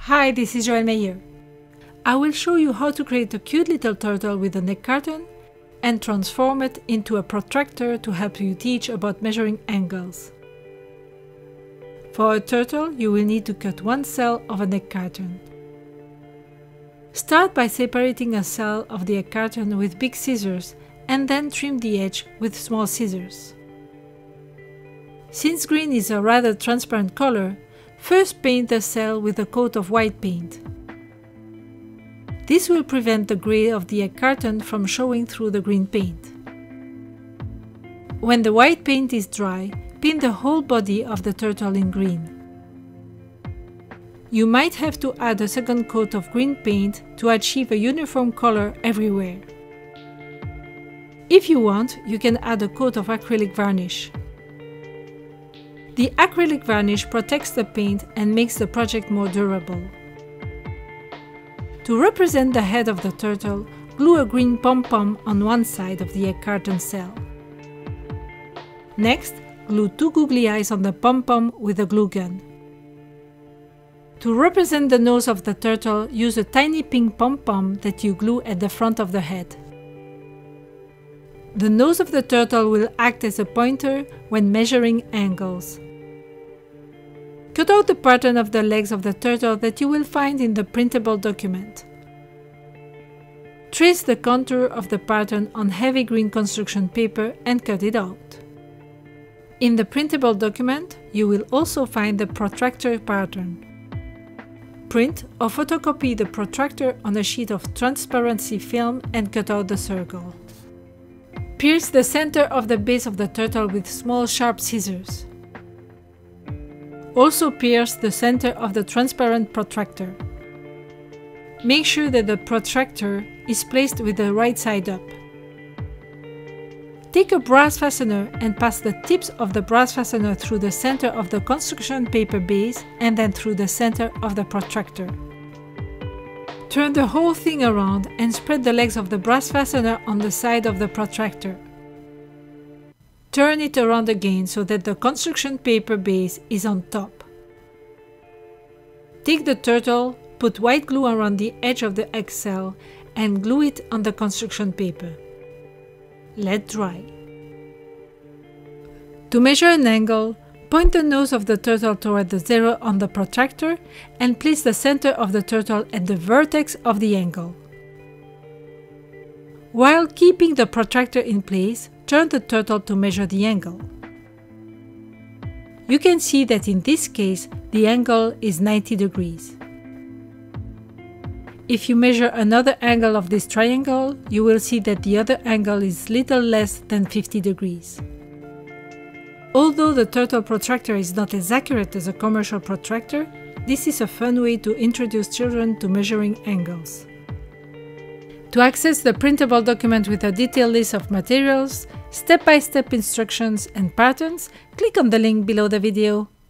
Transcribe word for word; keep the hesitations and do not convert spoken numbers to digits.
Hi, this is Joelle Meyer. I will show you how to create a cute little turtle with a neck carton and transform it into a protractor to help you teach about measuring angles. For a turtle, you will need to cut one cell of a neck carton. Start by separating a cell of the neck carton with big scissors and then trim the edge with small scissors. Since green is a rather transparent color, first paint the cell with a coat of white paint. This will prevent the gray of the egg carton from showing through the green paint. When the white paint is dry, paint the whole body of the turtle in green. You might have to add a second coat of green paint to achieve a uniform color everywhere. If you want, you can add a coat of acrylic varnish. The acrylic varnish protects the paint and makes the project more durable. To represent the head of the turtle, glue a green pom-pom on one side of the egg carton cell. Next, glue two googly eyes on the pom-pom with a glue gun. To represent the nose of the turtle, use a tiny pink pom-pom that you glue at the front of the head. The nose of the turtle will act as a pointer when measuring angles. Cut out the pattern of the legs of the turtle that you will find in the printable document. Trace the contour of the pattern on heavy green construction paper and cut it out. In the printable document, you will also find the protractor pattern. Print or photocopy the protractor on a sheet of transparency film and cut out the circle. Pierce the center of the base of the turtle with small sharp scissors. Also pierce the center of the transparent protractor. Make sure that the protractor is placed with the right side up. Take a brass fastener and pass the tips of the brass fastener through the center of the construction paper base and then through the center of the protractor. Turn the whole thing around and spread the legs of the brass fastener on the side of the protractor. Turn it around again so that the construction paper base is on top. Take the turtle, put white glue around the edge of the egg cell and glue it on the construction paper. Let dry. To measure an angle, point the nose of the turtle toward the zero on the protractor and place the center of the turtle at the vertex of the angle. While keeping the protractor in place, turn the turtle to measure the angle. You can see that in this case, the angle is ninety degrees. If you measure another angle of this triangle, you will see that the other angle is little less than fifty degrees. Although the turtle protractor is not as accurate as a commercial protractor, this is a fun way to introduce children to measuring angles. To access the printable document with a detailed list of materials, step-by-step instructions and patterns, click on the link below the video.